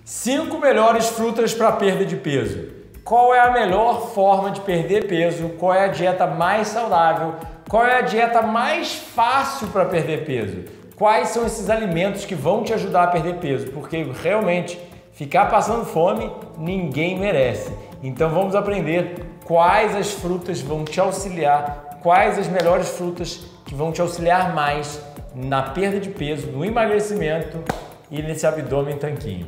5 melhores frutas para perda de peso. Qual é a melhor forma de perder peso? Qual é a dieta mais saudável? Qual é a dieta mais fácil para perder peso? Quais são esses alimentos que vão te ajudar a perder peso? Porque realmente ficar passando fome ninguém merece. Então vamos aprender quais as frutas vão te auxiliar, quais as melhores frutas que vão te auxiliar mais na perda de peso, no emagrecimento e nesse abdômen tanquinho.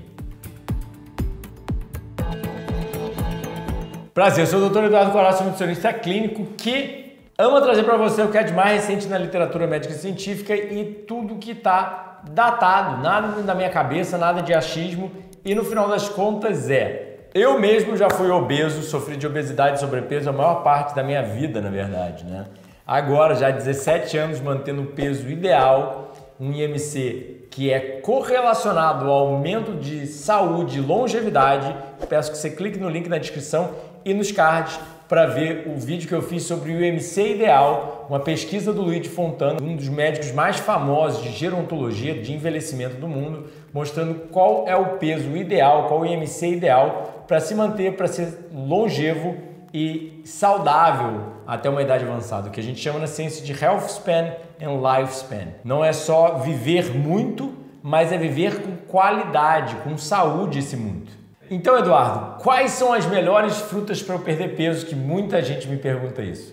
Prazer, eu sou o Dr. Eduardo Coração, nutricionista clínico que ama trazer para você o que é de mais recente na literatura médica e científica e tudo que está datado, nada da minha cabeça, nada de achismo e no final das contas eu mesmo já fui obeso, sofri de obesidade e sobrepeso a maior parte da minha vida, na verdade, né? Agora, já há 17 anos, mantendo o peso ideal, um IMC que é correlacionado ao aumento de saúde e longevidade. Peço que você clique no link na descrição e nos cards para ver o vídeo que eu fiz sobre o IMC ideal, uma pesquisa do Luigi Fontana, um dos médicos mais famosos de gerontologia, de envelhecimento do mundo, mostrando qual é o peso ideal, qual é o IMC ideal para se manter, para ser longevo e saudável até uma idade avançada, o que a gente chama na ciência de Health Span and Lifespan. Não é só viver muito, mas é viver com qualidade, com saúde esse muito. Então, Eduardo, quais são as melhores frutas para eu perder peso? Que muita gente me pergunta isso.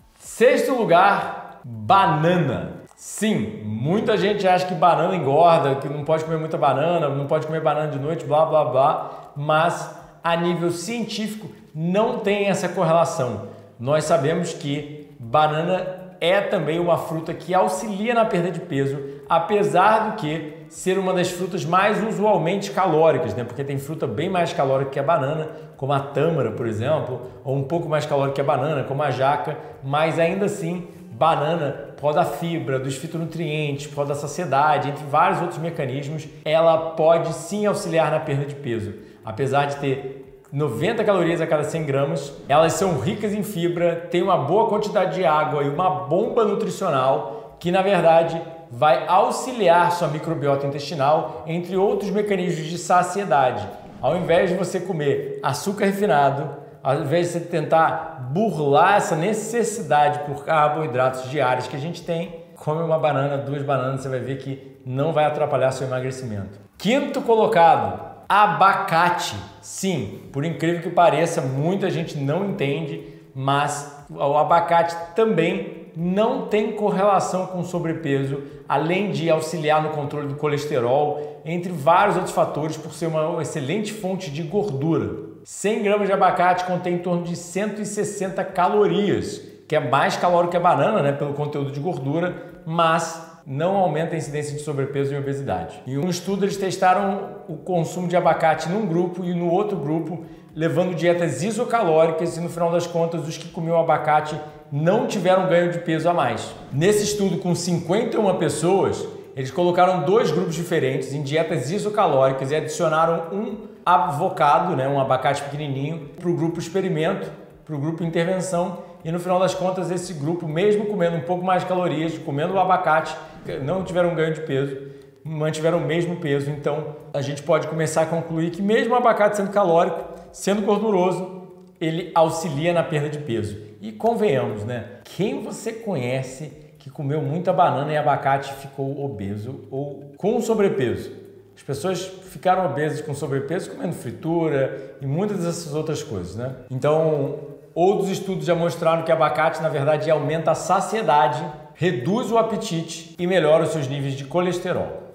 6º lugar, banana. Sim, muita gente acha que banana engorda, que não pode comer muita banana, não pode comer banana de noite, blá, blá, blá, mas a nível científico não tem essa correlação. Nós sabemos que banana é também uma fruta que auxilia na perda de peso, apesar do que ser uma das frutas mais usualmente calóricas, né? Porque tem fruta bem mais calórica que a banana, como a tâmara, por exemplo, ou um pouco mais calórica que a banana, como a jaca, mas ainda assim, banana, por causa da fibra, dos fitonutrientes, por causa da saciedade, entre vários outros mecanismos, ela pode sim auxiliar na perda de peso. Apesar de ter 90 calorias a cada 100 gramas, elas são ricas em fibra, têm uma boa quantidade de água e uma bomba nutricional que, na verdade, vai auxiliar sua microbiota intestinal, entre outros mecanismos de saciedade. Ao invés de você comer açúcar refinado, ao invés de você tentar burlar essa necessidade por carboidratos diários que a gente tem, come uma banana, 2 bananas, você vai ver que não vai atrapalhar seu emagrecimento. 5º colocado, abacate. Sim, por incrível que pareça, muita gente não entende, mas o abacate também não tem correlação com sobrepeso, além de auxiliar no controle do colesterol, entre vários outros fatores, por ser uma excelente fonte de gordura. 100 gramas de abacate contém em torno de 160 calorias, que é mais calórico que a banana, né, pelo conteúdo de gordura, mas não aumenta a incidência de sobrepeso e obesidade. Em um estudo, eles testaram o consumo de abacate num grupo e no outro grupo, levando dietas isocalóricas e, no final das contas, os que comiam abacate não tiveram ganho de peso a mais. Nesse estudo, com 51 pessoas, eles colocaram 2 grupos diferentes em dietas isocalóricas e adicionaram um avocado, né, um abacate pequenininho, para o grupo experimento, para o grupo intervenção, e no final das contas esse grupo, mesmo comendo um pouco mais de calorias, comendo o abacate, não tiveram ganho de peso, mantiveram o mesmo peso. Então a gente pode começar a concluir que mesmo o abacate sendo calórico, sendo gorduroso, ele auxilia na perda de peso. E convenhamos, né? Quem você conhece que comeu muita banana e abacate e ficou obeso ou com sobrepeso? As pessoas ficaram obesas com sobrepeso comendo fritura e muitas dessas outras coisas, né? Então, outros estudos já mostraram que abacate, na verdade, aumenta a saciedade, reduz o apetite e melhora os seus níveis de colesterol.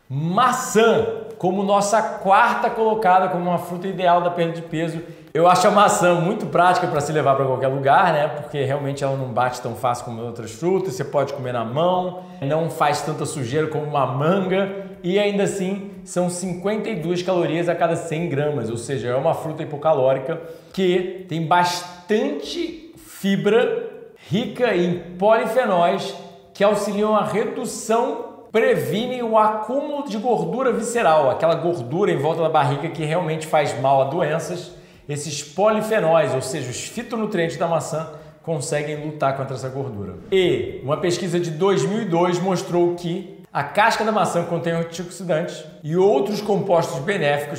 Maçã, como nossa 4ª colocada como uma fruta ideal da perda de peso. Eu acho a maçã muito prática para se levar para qualquer lugar, né? Porque realmente ela não bate tão fácil como outras frutas, você pode comer na mão, não faz tanta sujeira como uma manga e ainda assim são 52 calorias a cada 100 gramas, ou seja, é uma fruta hipocalórica que tem bastante fibra, rica em polifenóis que auxiliam a redução, previnem o acúmulo de gordura visceral, aquela gordura em volta da barriga que realmente faz mal a doenças. Esses polifenóis, ou seja, os fitonutrientes da maçã, conseguem lutar contra essa gordura. E uma pesquisa de 2002 mostrou que a casca da maçã contém antioxidantes e outros compostos benéficos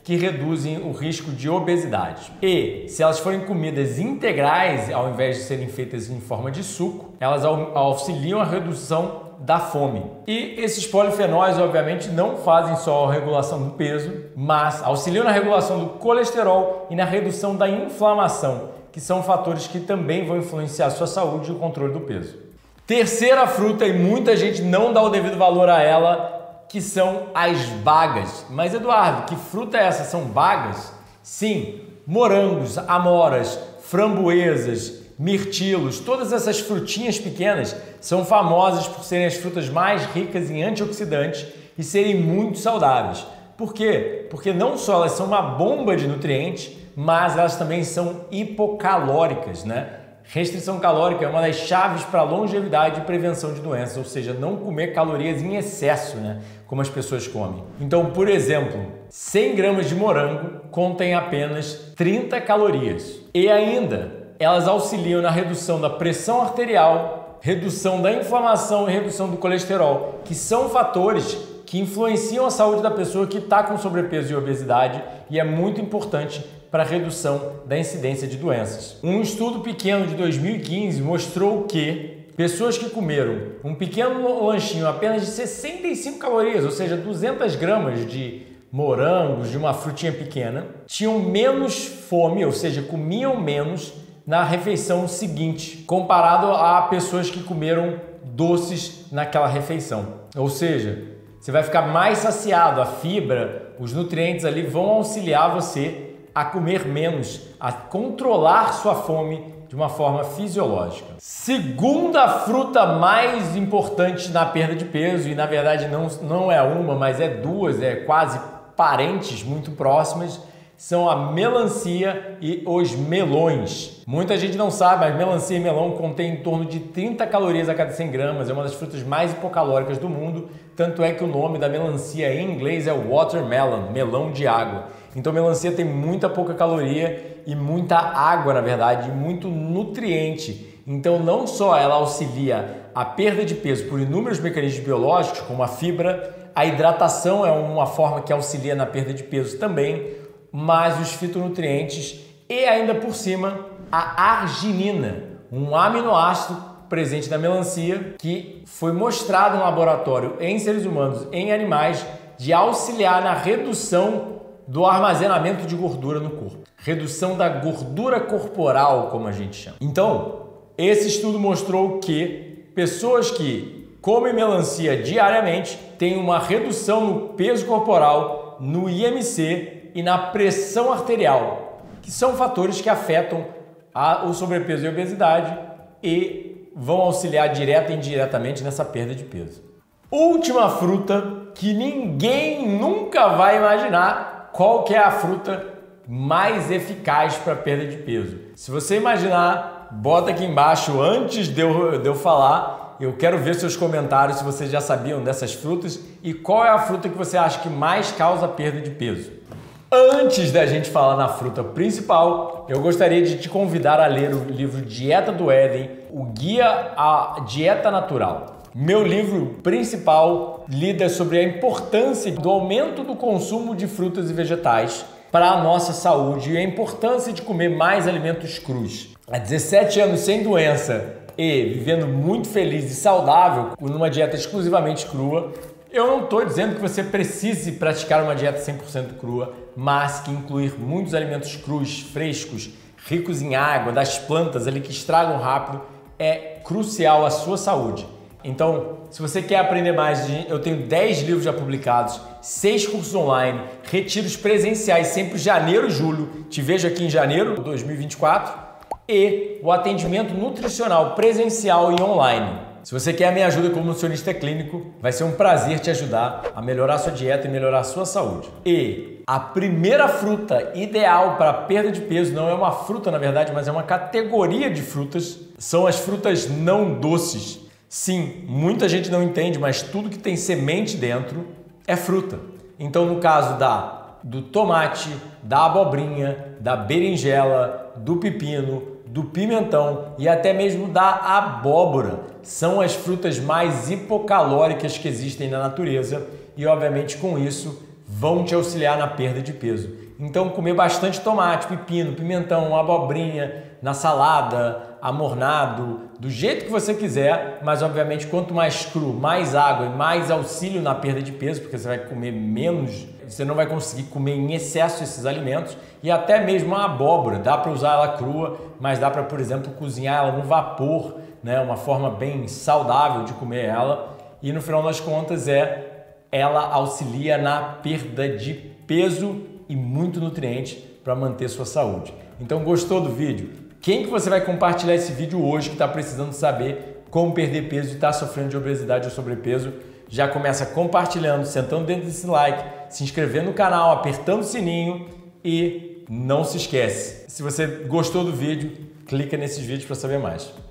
que reduzem o risco de obesidade. E se elas forem comidas integrais, ao invés de serem feitas em forma de suco, elas auxiliam a redução da fome. E esses polifenóis, obviamente, não fazem só a regulação do peso, mas auxiliam na regulação do colesterol e na redução da inflamação, que são fatores que também vão influenciar a sua saúde e o controle do peso. Terceira fruta, e muita gente não dá o devido valor a ela, que são as bagas. Mas, Eduardo, que fruta é essa? São bagas? Sim, morangos, amoras, framboesas, mirtilos, todas essas frutinhas pequenas são famosas por serem as frutas mais ricas em antioxidantes e serem muito saudáveis. Por quê? Porque não só elas são uma bomba de nutrientes, mas elas também são hipocalóricas, né? Restrição calórica é uma das chaves para a longevidade e prevenção de doenças, ou seja, não comer calorias em excesso, né? Como as pessoas comem. Então, por exemplo, 100 gramas de morango contém apenas 30 calorias. E ainda, elas auxiliam na redução da pressão arterial, redução da inflamação e redução do colesterol, que são fatores que influenciam a saúde da pessoa que está com sobrepeso e obesidade e é muito importante para a redução da incidência de doenças. Um estudo pequeno de 2015 mostrou que pessoas que comeram um pequeno lanchinho apenas de 65 calorias, ou seja, 200 gramas de morangos, de uma frutinha pequena, tinham menos fome, ou seja, comiam menos na refeição seguinte, comparado a pessoas que comeram doces naquela refeição. Ou seja, você vai ficar mais saciado, a fibra, os nutrientes ali vão auxiliar você a comer menos, a controlar sua fome de uma forma fisiológica. Segunda fruta mais importante na perda de peso, e na verdade não é uma, mas é duas, é quase parentes muito próximas, são a melancia e os melões. Muita gente não sabe, mas melancia e melão contêm em torno de 30 calorias a cada 100 gramas, é uma das frutas mais hipocalóricas do mundo, tanto é que o nome da melancia em inglês é watermelon, melão de água. Então melancia tem muita pouca caloria e muita água, na verdade, e muito nutriente. Então não só ela auxilia a perda de peso por inúmeros mecanismos biológicos, como a fibra, a hidratação é uma forma que auxilia na perda de peso também, mas os fitonutrientes e ainda por cima a arginina, um aminoácido presente na melancia que foi mostrado no laboratório em seres humanos, em animais, de auxiliar na redução do armazenamento de gordura no corpo. Redução da gordura corporal, como a gente chama. Então, esse estudo mostrou que pessoas que comem melancia diariamente têm uma redução no peso corporal, no IMC e na pressão arterial, que são fatores que afetam o sobrepeso e a obesidade e vão auxiliar direta e indiretamente nessa perda de peso. Última fruta que ninguém nunca vai imaginar qual que é a fruta mais eficaz para perda de peso. Se você imaginar, bota aqui embaixo antes de eu falar. Eu quero ver seus comentários se vocês já sabiam dessas frutas e qual é a fruta que você acha que mais causa perda de peso. Antes da gente falar na fruta principal, eu gostaria de te convidar a ler o livro Dieta do Éden, o Guia à Dieta Natural. Meu livro principal lida sobre a importância do aumento do consumo de frutas e vegetais para a nossa saúde e a importância de comer mais alimentos crus. Há 17 anos sem doença e vivendo muito feliz e saudável numa dieta exclusivamente crua, eu não estou dizendo que você precise praticar uma dieta 100% crua, mas que incluir muitos alimentos crus, frescos, ricos em água, das plantas ali que estragam rápido, é crucial à sua saúde. Então, se você quer aprender mais, eu tenho 10 livros já publicados, 6 cursos online, retiros presenciais sempre janeiro e julho, te vejo aqui em janeiro de 2024, e o atendimento nutricional presencial e online. Se você quer a minha ajuda como nutricionista clínico, vai ser um prazer te ajudar a melhorar a sua dieta e melhorar a sua saúde. E a primeira fruta ideal para perda de peso não é uma fruta, na verdade, mas é uma categoria de frutas, são as frutas não doces. Sim, muita gente não entende, mas tudo que tem semente dentro é fruta. Então, no caso do tomate, da abobrinha, da berinjela, do pepino, do pimentão e até mesmo da abóbora, são as frutas mais hipocalóricas que existem na natureza e, obviamente, com isso vão te auxiliar na perda de peso. Então comer bastante tomate, pepino, pimentão, abobrinha na salada, amornado, do jeito que você quiser, mas obviamente quanto mais cru, mais água e mais auxílio na perda de peso, porque você vai comer menos, você não vai conseguir comer em excesso esses alimentos, e até mesmo a abóbora, dá para usar ela crua, mas dá para, por exemplo, cozinhar ela no vapor, né? Uma forma bem saudável de comer ela, e no final das contas ela auxilia na perda de peso e muito nutriente para manter sua saúde. Então, gostou do vídeo? Quem que você vai compartilhar esse vídeo hoje que está precisando saber como perder peso e está sofrendo de obesidade ou sobrepeso? Já começa compartilhando, sentando dentro desse like, se inscrevendo no canal, apertando o sininho e não se esquece. Se você gostou do vídeo, clica nesses vídeos para saber mais.